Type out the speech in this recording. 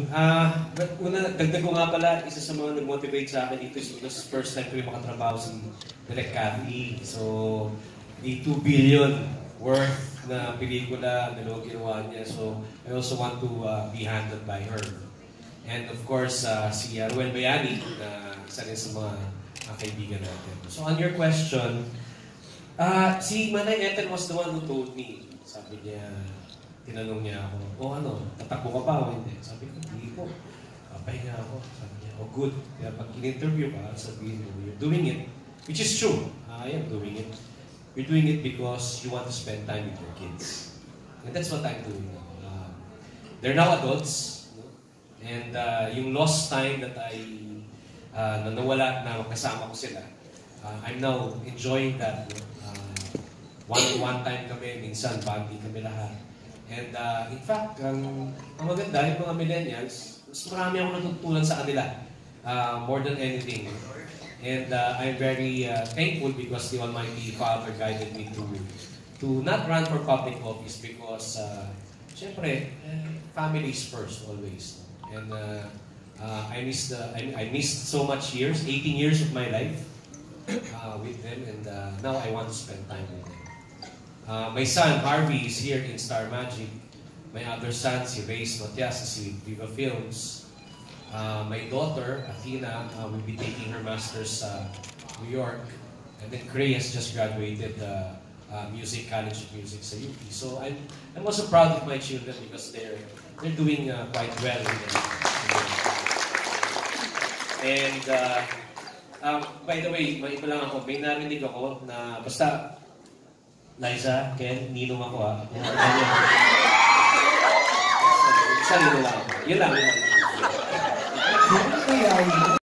But una, dagdag ko nga pala, isa sa mga nag-motivate sa akin dito is because first time ko yung makatrabaho si Direk Cathy. So, the 2 billion worth na pelikula, dalawang ginawa niya. So, I also want to be handled by her. And of course, si Ruel Bayani, na isa rin sa mga kaibigan natin. So, on your question, si Manay Ethel was the one who told me. Sabi niya, tinanong niya ako, ano, tatakbo ka pa o hindi? Sabi ko, hindi ko. Pahinga ako. Sabi niya, good. Kaya pag in-interview ka, sabihin mo, you're doing it. Which is true. I am doing it. You're doing it because you want to spend time with your kids. And that's what I'm doing now. They're now adults. No? And yung lost time that na nawala na kasama ko sila, I'm now enjoying that. No? One-to-one time kami, minsan bonding kami lahat. And in fact, ang maganda, yung mga millennials, mas marami ako natutunan sa kanila. More than anything. And I'm very thankful because the Almighty Father guided me to not run for public office because, syempre, family is first always. And I missed so much years, 18 years of my life with them, and now I want to spend time with them. My son, Harvey, is here in Star Magic. My other son, si Reyes Matias, si Viva Films. My daughter, Athena, will be taking her master's sa New York. And then Cray has just graduated College of Music sa UP. So I'm also proud of my children because they're doing quite well. And by the way, may iba lang ako, may narinig ako na basta Liza, Ken, ninong ako Isa ninong lang ako. Yun lang.